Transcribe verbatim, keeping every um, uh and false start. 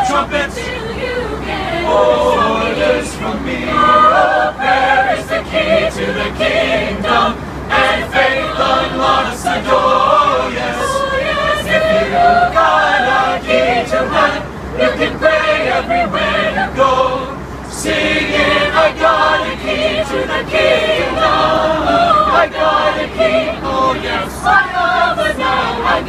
trumpet till you get orders from me. Oh, prayer is the key to the kingdom, and faith unlocks the door. Yes, oh, yes, if you got a key to heaven, you can pray everywhere you go, singing, I got a key to the kingdom. I got a key, oh yes, I love it now. I